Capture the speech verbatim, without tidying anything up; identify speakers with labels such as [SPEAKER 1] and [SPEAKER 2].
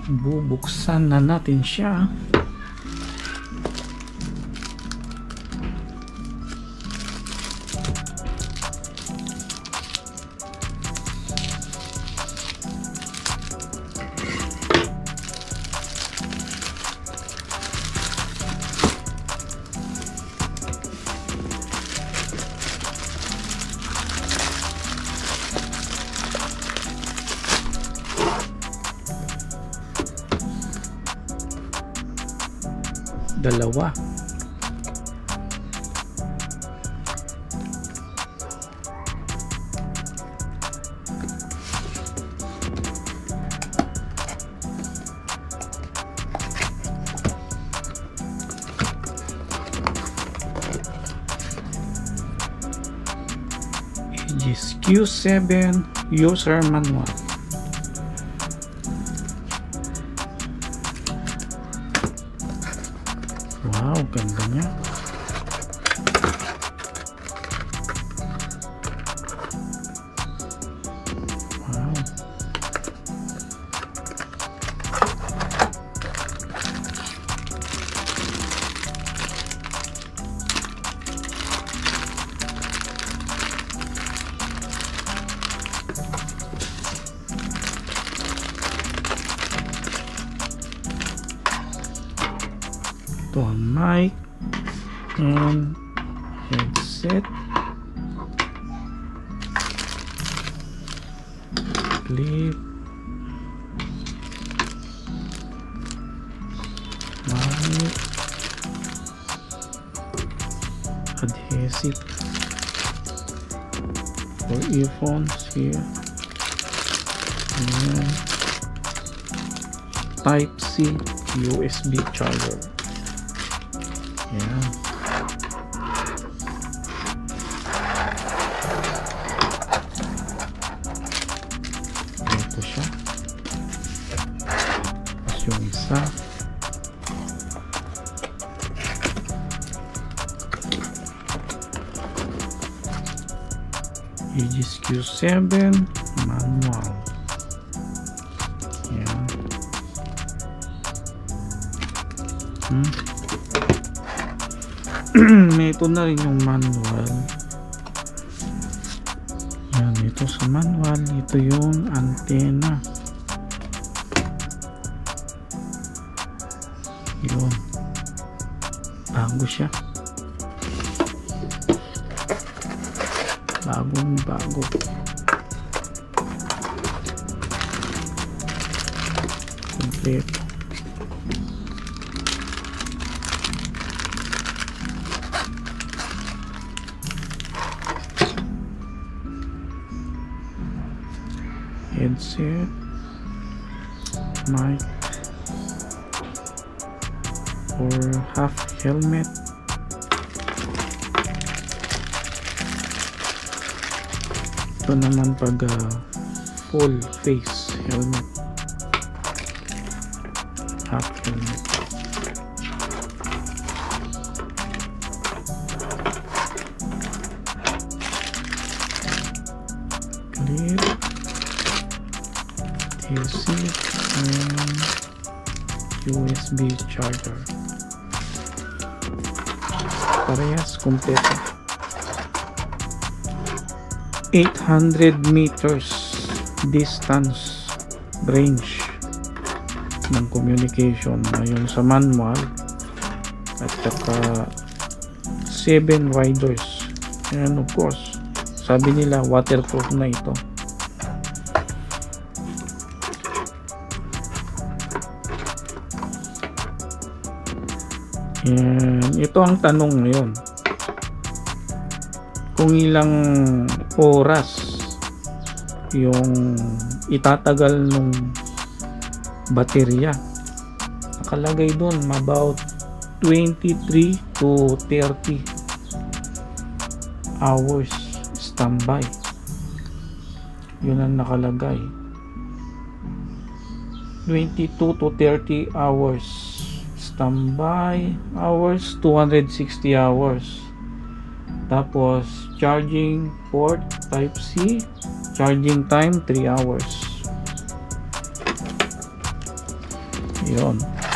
[SPEAKER 1] Bubuksan na natin siya. Dalawa. Ejeas Q seven User Manual. Wow, ganda niya. Wow. Ito ang mic and headset, clip, mic, adhesive for earphones here, and type C U S B charger. Yan. Ito siya. Tapos yung isa. Ejeas Q seven manual. Yan. Hmm. May ito na rin yung manual. Yan, ito sa manual, ito yung antenna. Yun, bago siya, bagong bago. Kompleto. Headset, mic, or half helmet. Ito naman pag uh, full face helmet, half helmet. Clip, headset, and U S B charger. Parehas kompleto. eight hundred meters distance range ng communication ngayon sa manual, at saka seven riders, and of course sabi nila waterproof na ito. And ito ang tanong ngayon, kung ilang oras yung itatagal ng baterya. Nakalagay doon about twenty-three to thirty hours standby. Yun ang nakalagay, twenty-two to thirty hours standby hours, two hundred sixty hours. Tapos charging port type C, charging time three hours. Yun.